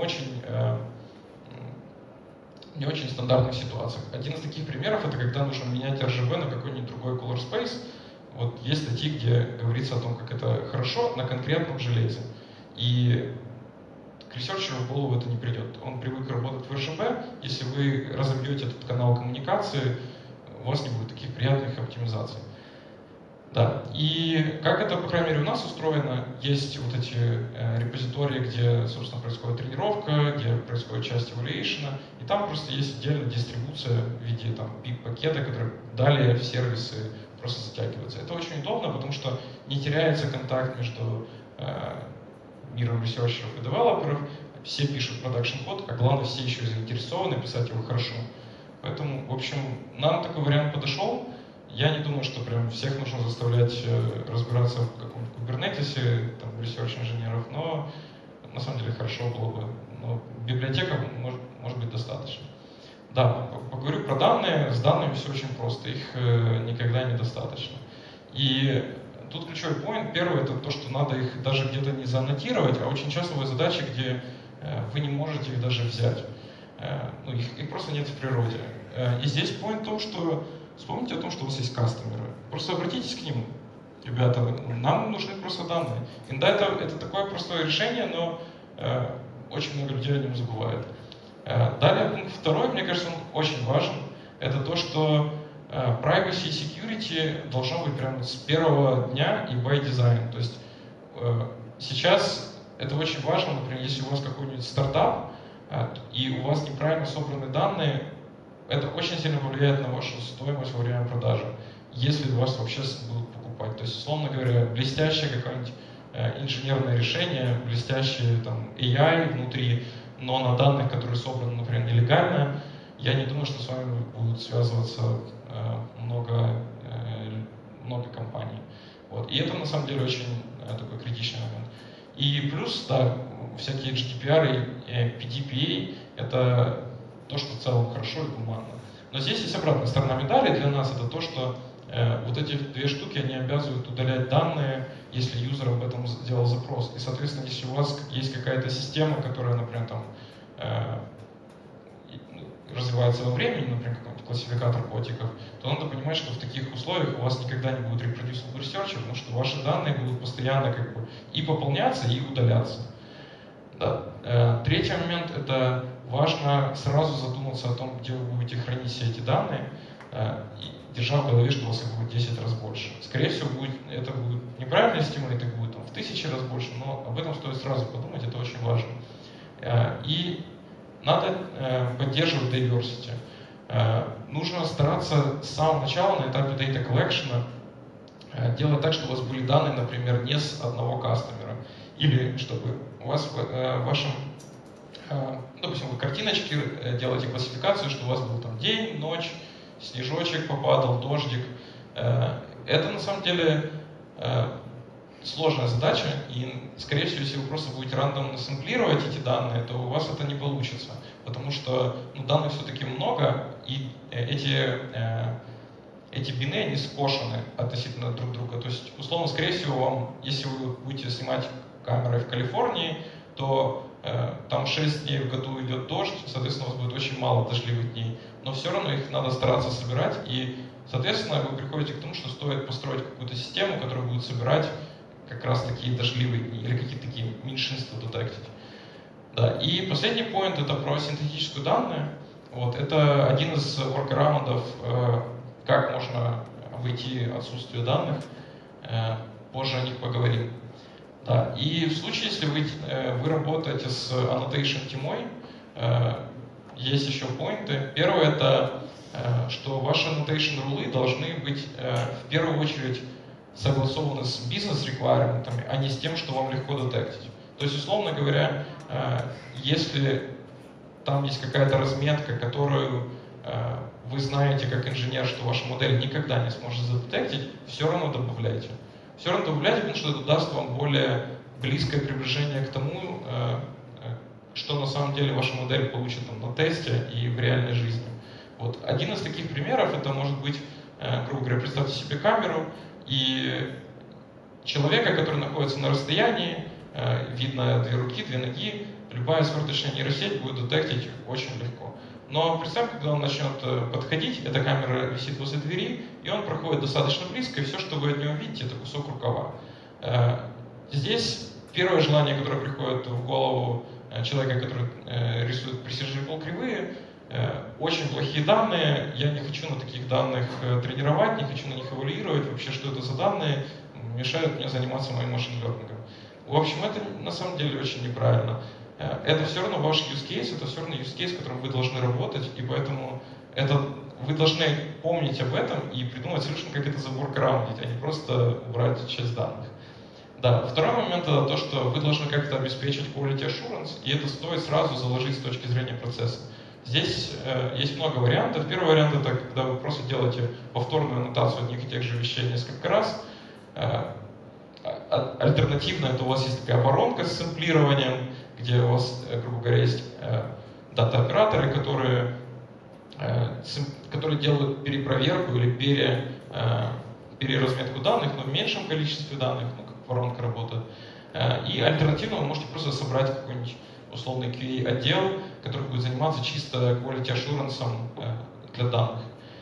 очень стандартных ситуациях. Один из таких примеров — это когда нужно менять RGB на какой-нибудь другой color space. Вот есть статьи, где говорится о том, как это хорошо на конкретном железе. И к ресерчеру в голову это не придет. Он привык работать в RGB. Если вы разобьете этот канал коммуникации, у вас не будет таких приятных оптимизаций. Да. И как это, по крайней мере, у нас устроено, есть вот эти репозитории, где, собственно, происходит тренировка, где происходит часть evaluation, и там просто есть отдельная дистрибуция в виде там pip-пакета, который далее в сервисы просто затягивается. Это очень удобно, потому что не теряется контакт между миром ресерчеров и девелоперов, все пишут продакшн-код, а главное, все еще заинтересованы писать его хорошо. Поэтому, в общем, нам такой вариант подошел. Я не думаю, что прям всех нужно заставлять разбираться в каком-то кубернетисе, там, ресерч-инженеров, но на самом деле хорошо было бы. Но библиотека может быть достаточно. Да, поговорю про данные. С данными все очень просто, их никогда недостаточно. И тут ключевой поинт. Первый — это то, что надо их даже где-то не зааннотировать, а очень часто бывают задачи, где вы не можете их даже взять. Ну, их просто нет в природе. И здесь поинт в том, что вспомните о том, что у вас есть кастомеры. Просто обратитесь к ним. Ребята, нам нужны просто данные. Иногда это такое простое решение, но очень много людей о нем забывает. Далее, пункт второй, мне кажется, он очень важен. Это то, что privacy и security должно быть прямо с первого дня и by design. То есть сейчас это очень важно, например, если у вас какой-нибудь стартап, и у вас неправильно собраны данные, это очень сильно влияет на вашу стоимость во время продажи, если вас вообще будут покупать. То есть, условно говоря, блестящее какое-нибудь инженерное решение, блестящее там, AI внутри, но на данных, которые собраны, например, нелегально, я не думаю, что с вами будут связываться много компаний. Вот. И это на самом деле очень такой критичный момент. И плюс, да, всякие GDPR и PDPA — это то, что в целом хорошо и гуманно. Но здесь есть обратная сторона медали для нас, это то, что вот эти две штуки, они обязывают удалять данные, если юзер об этом сделал запрос. И, соответственно, если у вас есть какая-то система, которая, например, там, развивается во времени, например, какой-нибудь классификатор котиков, то надо понимать, что в таких условиях у вас никогда не будет reproducible research, потому что ваши данные будут постоянно как бы и пополняться, и удаляться. Да. Третий момент — это важно сразу задуматься о том, где вы будете хранить все эти данные, держа в голове, что у вас их будет 10 раз больше. Скорее всего, это будет неправильный стимул, это будет там, в 1000 раз больше, но об этом стоит сразу подумать, это очень важно. И надо поддерживать diversity. Нужно стараться с самого начала на этапе data collection делать так, чтобы у вас были данные, например, не с одного кастомера. Или чтобы у вас в вашем, допустим, вы картиночки делаете классификацию, что у вас был там день, ночь, снежочек попадал, дождик. Это на самом деле сложная задача, и, скорее всего, если вы просто будете рандомно сэмплировать эти данные, то у вас это не получится, потому что данных все-таки много, и эти бины, они скошены относительно друг друга. То есть, условно, скорее всего, вам, если вы будете снимать камерой в Калифорнии, то там 6 дней в году идет дождь, соответственно, у вас будет очень мало дождливых дней, но все равно их надо стараться собирать, и, соответственно, вы приходите к тому, что стоит построить какую-то систему, которая будет собирать как раз такие дождливые дни или какие-то такие меньшинства детектить. Да. И последний point — это про синтетическую данные. Вот. Это один из воркараундов, как можно обойти отсутствие данных. Позже о них поговорим. Да. И в случае, если вы работаете с annotation темой, есть еще поинты. Первое — это что ваши annotation рулы должны быть в первую очередь согласованы с бизнес-реквайрментами, а не с тем, что вам легко детектить. То есть, условно говоря, если там есть какая-то разметка, которую вы знаете как инженер, что ваша модель никогда не сможет задетектить, все равно добавляйте. Все равно добавляйте, потому что это даст вам более близкое приближение к тому, что на самом деле ваша модель получит там, на тесте и в реальной жизни. Вот. Один из таких примеров, это может быть, грубо говоря, представьте себе камеру, и человека, который находится на расстоянии, видно 2 руки, 2 ноги, любая сверточная нейросеть будет детектить очень легко. Но представь, когда он начнет подходить, эта камера висит возле двери, и он проходит достаточно близко, и все, что вы от него видите, это кусок рукава. Здесь первое желание, которое приходит в голову человека, который рисует precision кривые, очень плохие данные, я не хочу на таких данных тренировать, не хочу на них эволюировать, вообще что это за данные, мешают мне заниматься моим машин-лернингом. В общем, это на самом деле очень неправильно. Это все равно ваш use case, это все равно use case, с которым вы должны работать, и поэтому вы должны помнить об этом и придумать solution, как это заворкараундить, а не просто убрать часть данных. Да. Второй момент — это то, что вы должны как-то обеспечить quality assurance, и это стоит сразу заложить с точки зрения процесса. Здесь есть много вариантов. Первый вариант — это когда вы просто делаете повторную аннотацию одних и тех же вещей несколько раз. Альтернативно, это у вас есть такая воронка с сэмплированием, где у вас, грубо говоря, есть дата-операторы, которые делают перепроверку или переразметку данных, но в меньшем количестве данных, как воронка работает. И альтернативно вы можете просто собрать какой-нибудь условный QA-отдел, который будет заниматься чисто quality assurance для данных.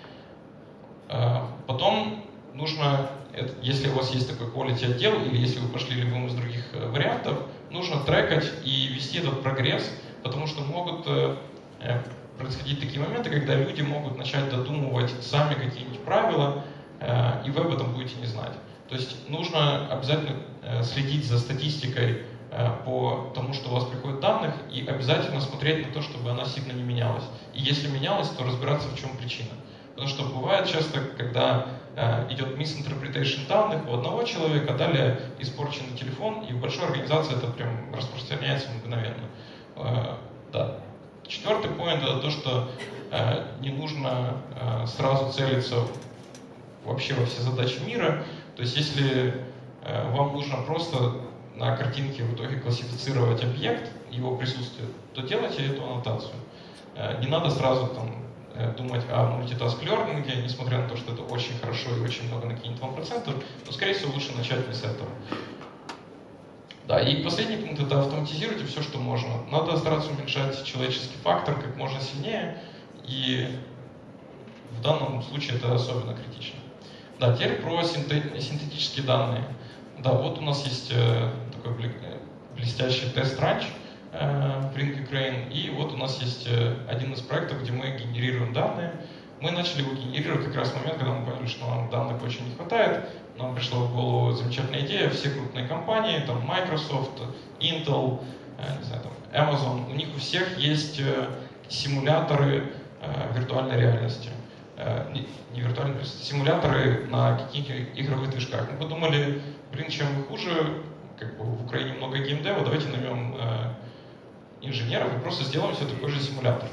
Потом нужно, если у вас есть такой quality отдел, или если вы пошли любым из других вариантов, нужно трекать и вести этот прогресс, потому что могут происходить такие моменты, когда люди могут начать додумывать сами какие-нибудь правила, и вы об этом будете не знать. То есть нужно обязательно следить за статистикой по тому, что у вас приходит данных, и обязательно смотреть на то, чтобы она сильно не менялась. И если менялась, то разбираться, в чем причина. Потому что бывает часто, когда идет misinterpretation данных у одного человека, далее испорченный телефон, и в большой организации это прям распространяется мгновенно. Да. Четвертый point — это то, что не нужно сразу целиться вообще во все задачи мира. То есть если вам нужно просто на картинке в итоге классифицировать объект, его присутствие, то делайте эту аннотацию. Не надо сразу думать о мультитаск-лернинге, несмотря на то, что это очень хорошо и очень много накинет вам процентов, но, скорее всего, лучше начать не с этого. Да, и последний пункт — это автоматизируйте все, что можно. Надо стараться уменьшать человеческий фактор как можно сильнее, и в данном случае это особенно критично. Да, теперь про синтетические данные. Да, вот у нас есть такой блестящий тест-ранч в Ring Ukraine, и вот у нас есть один из проектов, где мы генерируем данные. Мы начали его генерировать как раз в момент, когда мы поняли, что нам данных очень не хватает. Нам пришла в голову замечательная идея: все крупные компании, там Microsoft, Intel, не знаю, там Amazon, у них у всех есть симуляторы виртуальной реальности. не виртуальные, симуляторы на каких-то игровых движках. Мы подумали, блин, чем мы хуже, как бы в Украине много геймдева, давайте наймем инженеров и просто сделаем все такой же симулятор.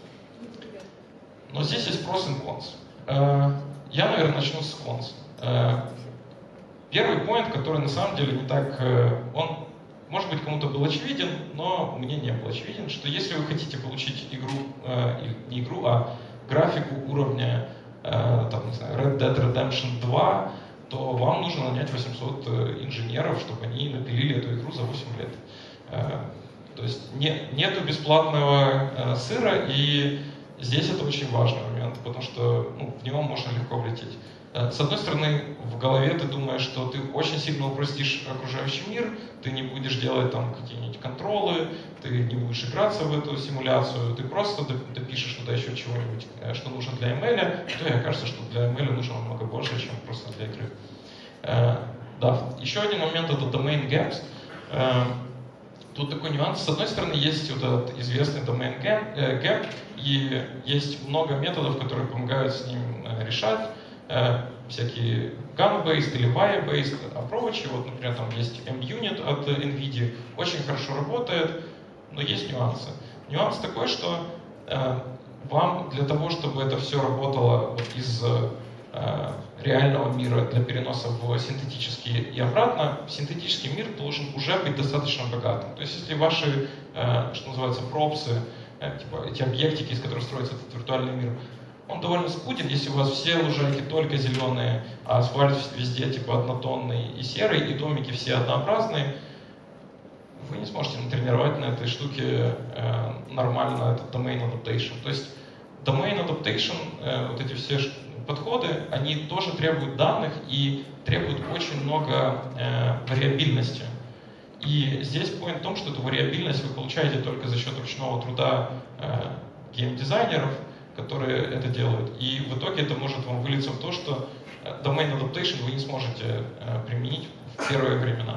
Но здесь есть pros и cons. Я, наверное, начну с cons. Первый point, который на самом деле не так, он, может быть, кому-то был очевиден, но мне не был очевиден, что если вы хотите получить игру, не игру, а графику уровня там, не знаю, Red Dead Redemption 2, то вам нужно нанять 800 инженеров, чтобы они напилили эту игру за 8 лет. То есть нету бесплатного сыра, и здесь это очень важный момент, потому что в него можно легко влететь. С одной стороны, в голове ты думаешь, что ты очень сильно упростишь окружающий мир, ты не будешь делать там какие-нибудь контролы, ты не будешь играться в эту симуляцию, ты просто допишешь туда еще чего-нибудь, что нужно для ML, то и окажется, что для ML нужно намного больше, чем просто для игры. Да. Еще один момент — это domain gaps. Тут такой нюанс. С одной стороны, есть вот этот известный domain gap, и есть много методов, которые помогают с ним решать. Всякие gun-based или wire-based approach. Вот, например, там есть M-Unit от NVIDIA, очень хорошо работает, но есть нюансы. Нюанс такой, что вам для того, чтобы это все работало вот из реального мира для переноса в синтетический и обратно, синтетический мир должен уже быть достаточно богатым. То есть если ваши, что называется, пропсы, типа эти объектики, из которых строится этот виртуальный мир, он довольно скуден, если у вас все лужайки только зеленые, а асфальт везде типа однотонный и серый, и домики все однообразные, вы не сможете натренировать на этой штуке нормально этот domain adaptation. То есть domain adaptation, вот эти все подходы, они тоже требуют данных и требуют очень много вариабильности. И здесь point в том, что эту вариабильность вы получаете только за счет ручного труда геймдизайнеров, которые это делают. И в итоге это может вам вылиться в то, что domain adaptation вы не сможете применить в первые времена.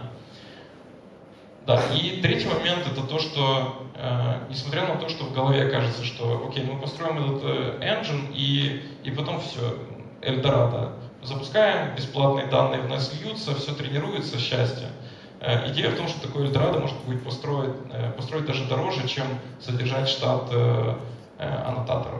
Да, и третий момент — это то, что несмотря на то, что в голове кажется, что окей, мы построим этот engine и потом все, Эльдорадо. Запускаем, бесплатные данные в нас льются, все тренируется, счастье. Идея в том, что такой Эльдорадо может быть построить даже дороже, чем содержать штат аннотаторов.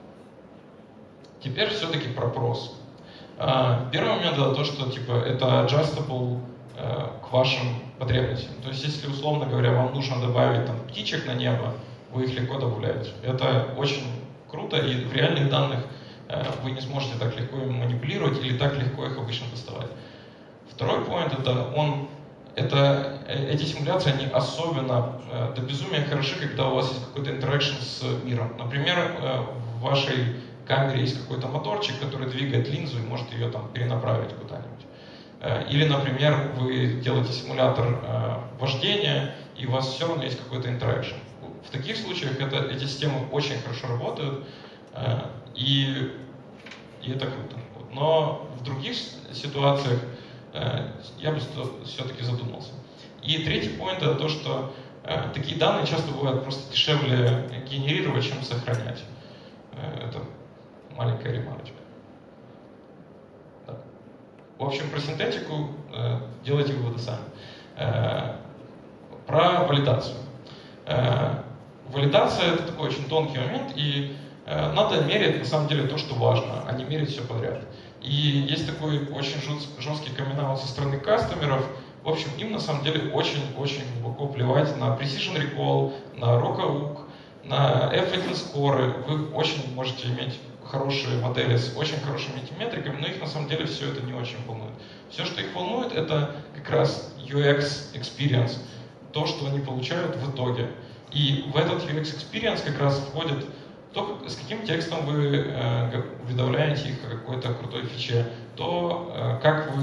Теперь все-таки про прос. Первый момент — это то, что типа, это adjustable к вашим потребностям. То есть, если, условно говоря, вам нужно добавить там, птичек на небо, вы их легко добавляете. Это очень круто, и в реальных данных вы не сможете так легко им манипулировать или так легко их обычно доставать. Второй point — это эти симуляции, они особенно до безумия хороши, когда у вас есть какой-то интеракшн с миром. Например, в вашей камере есть какой-то моторчик, который двигает линзу и может ее там перенаправить куда-нибудь. Или, например, вы делаете симулятор вождения, и у вас все равно есть какой-то интеракшн. В таких случаях эти системы очень хорошо работают, и это круто. Но в других ситуациях я бы все-таки задумался. И третий point — это то, что такие данные часто бывают просто дешевле генерировать, чем сохранять. Это маленькая ремарочка. Да. В общем, про синтетику делайте выводы сами. Про валидацию. Валидация — это такой очень тонкий момент, и надо мерять на самом деле то, что важно, а не мерить все подряд. И есть такой очень жесткий камин-аут со стороны кастомеров. В общем, им на самом деле очень-очень глубоко плевать на Precision Recall, на ROCAUC, на F1 скоры. Вы очень можете иметь хорошие модели с очень хорошими этими метриками, но их на самом деле все это не очень волнует. Все, что их волнует, это как раз UX experience, то, что они получают в итоге. И в этот UX experience как раз входит то, с каким текстом вы уведомляете их о какой-то крутой фиче, то,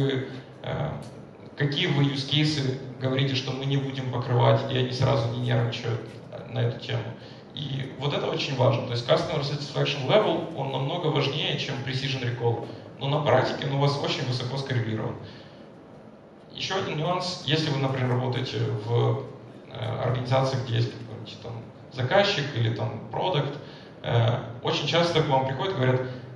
какие вы use cases говорите, что мы не будем покрывать, и они сразу не нервничают на эту тему. И вот это очень важно. То есть Customer Satisfaction Level, он намного важнее, чем Precision Recall. Но на практике он у вас очень высоко скоррелирован. Еще один нюанс, если вы, например, работаете в организации, где есть какой-нибудь там заказчик или там продукт, очень часто к вам приходят и говорят: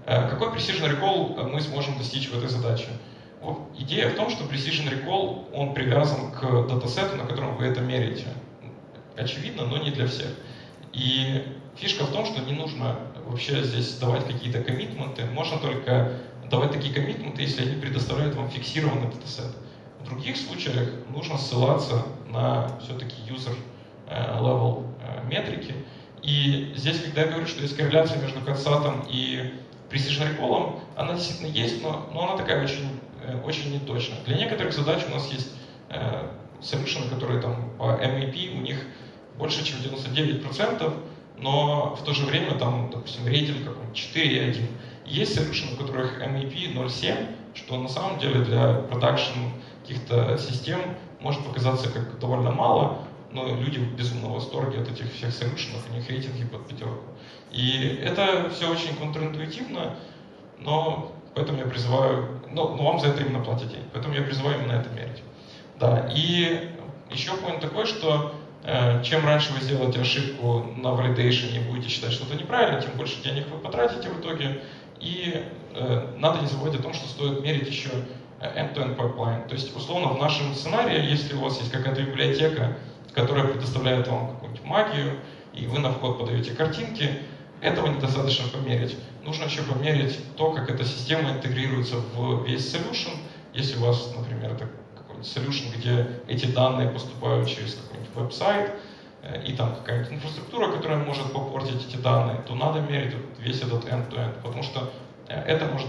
Какой precision recall мы сможем достичь в этой задаче? Вот. Идея в том, что precision recall, он привязан к датасету, на котором вы это меряете. Очевидно, но не для всех. И фишка в том, что не нужно вообще здесь давать какие-то коммитменты. Можно только давать такие коммитменты, если они предоставляют вам фиксированный датасет. В других случаях нужно ссылаться на все-таки user level метрики. И здесь, когда я говорю, что есть корреляция между константом и precision recall, она действительно есть, но она такая очень неточная. Для некоторых задач у нас есть solution, которые там по MAP, у них больше, чем 99%, но в то же время там, допустим, рейтинг какой-нибудь 4,1. Есть solution, у которых MAP 0,7, что на самом деле для продакшн каких-то систем может показаться как довольно мало, но люди в безумном восторге от этих всех solution'ов, у них рейтинги под 5. И это все очень контринтуитивно, но поэтому я призываю, но вам за это именно платят деньги, поэтому я призываю именно это мерить. Да, и еще point такой, что чем раньше вы сделаете ошибку на validation и будете считать что-то неправильно, тем больше денег вы потратите в итоге. И надо не забывать о том, что стоит мерить еще end-to-end pipeline. То есть, условно, в нашем сценарии, если у вас есть какая-то библиотека, которая предоставляет вам какую-нибудь магию, и вы на вход подаете картинки, этого недостаточно померить. Нужно еще померить то, как эта система интегрируется в весь solution. Если у вас, например, это какой-нибудь solution, где эти данные поступают через какой-нибудь веб-сайт, и там какая-нибудь инфраструктура, которая может попортить эти данные, то надо мерить весь этот end-to-end, потому что это может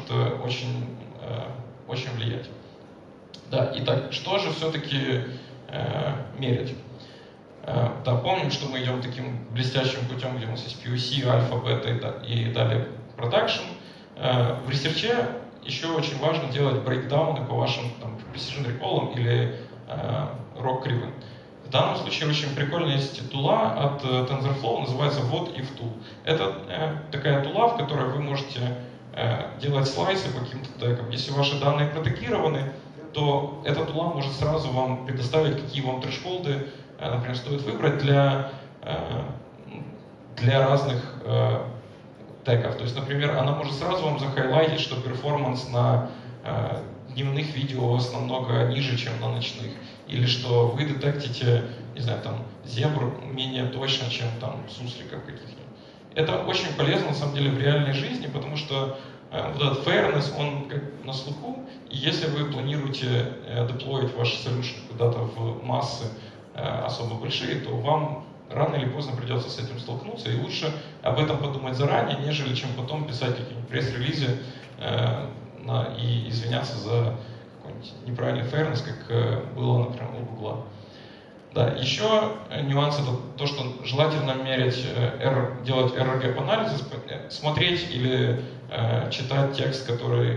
очень влиять. Да, итак, что же все-таки мерить? Да, помним, что мы идем таким блестящим путем, где у нас есть POC, альфа, бета и далее продакшн. В ресерче еще очень важно делать брейкдауны по вашим precision recall или рок-кривым. В данном случае очень прикольная есть тула от TensorFlow, называется What If Tool. Это такая тула, в которой вы можете делать слайсы по каким-то тегам. Если ваши данные протегированы, то эта тула может сразу вам предоставить, какие вам трешхолды, например, стоит выбрать для разных тегов. То есть, например, она может сразу вам захайлайтить, что перформанс на дневных видео у вас намного ниже, чем на ночных. Или что вы детектите, не знаю, там, зебр менее точно, чем там сусликов каких-нибудь. Это очень полезно, на самом деле, в реальной жизни, потому что вот этот fairness, он как на слуху, и если вы планируете деплоить ваш solution куда-то в массы особо большие, то вам рано или поздно придется с этим столкнуться, и лучше об этом подумать заранее, нежели чем потом писать какие-нибудь пресс-релизы и извиняться за какой-нибудь неправильный fairness, как было, например, у Google. Да, еще нюанс это то, что желательно мерить, делать error gap анализ, смотреть или читать текст,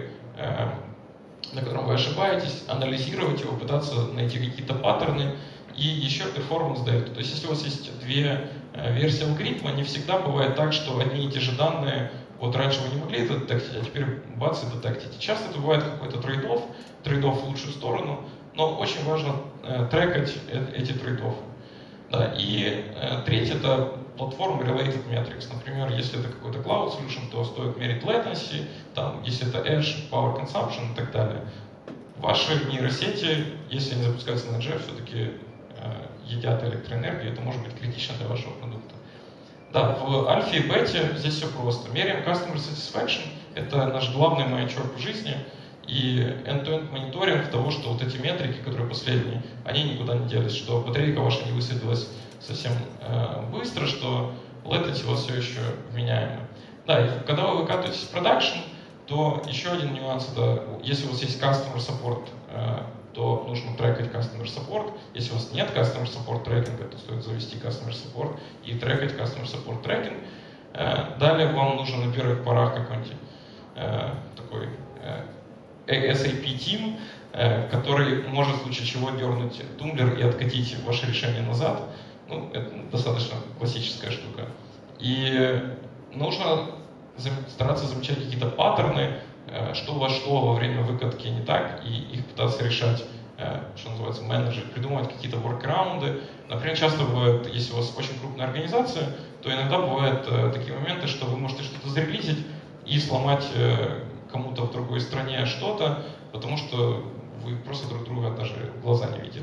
на котором вы ошибаетесь, анализировать его, пытаться найти какие-то паттерны, и еще performance дельту. То есть если у вас есть две версии алгоритма, не всегда бывает так, что одни и те же данные, вот раньше вы не могли это детектить, а теперь бац и детектите. Часто это бывает какой-то трейд-офф в лучшую сторону, но очень важно трекать эти трейд-оффы. Да, и третье это платформа related metrics. Например, если это какой-то cloud solution, то стоит мерить latency, там, если это edge, power consumption и так далее. Ваши нейросети, если они запускаются на edge, все-таки едят электроэнергию, это может быть критично для вашего продукта. Да, в альфе и бете здесь все просто. Меряем customer satisfaction, это наш главный маячок в жизни, и end-to-end мониторинг того, что вот эти метрики, которые последние, они никуда не делись, что батарейка ваша не высадилась совсем быстро, что latency у вас все еще вменяемый. Да, и когда вы выкатываетесь в продакшн, то еще один нюанс, это если у вас есть customer support, то нужно трекать customer support. Если у вас нет customer support трекинга, то стоит завести customer support и трекать customer support трекинг. Далее вам нужно на первых порах какой-нибудь такой SAP team, который может в случае чего дернуть тумблер и откатить ваше решение назад. Ну, это достаточно классическая штука. И нужно стараться замечать какие-то паттерны, что вошло во время выкатки не так, и их пытаться решать, что называется, менеджер, придумывать какие-то воркараунды. Например, часто бывает, если у вас очень крупная организация, то иногда бывают такие моменты, что вы можете что-то зарелизить, и сломать кому-то в другой стране что-то, потому что вы просто друг друга даже в глаза не видели.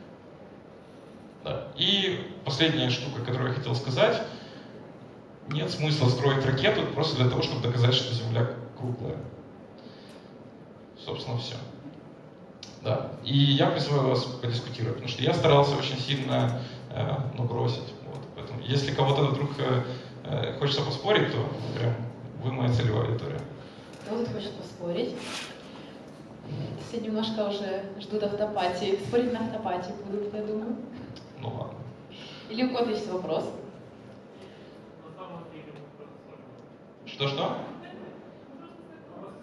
Да. И последняя штука, которую я хотел сказать. Нет смысла строить ракету просто для того, чтобы доказать, что Земля круглая. Собственно, все. Да. И я призываю вас подискутировать, потому что я старался очень сильно бросить. Вот. Поэтому, если кого-то вдруг хочется поспорить, то прям вы моя целевая аудитория. Кто-то хочет поспорить. Все немножко уже ждут автопатии. Спорить на автопатии будут, я думаю. Ну ладно. Или у кого-то есть вопрос? Что-что?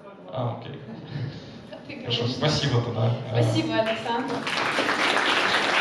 Окей. Ты Хорошо, говоришь. спасибо тогда. Спасибо, Александр.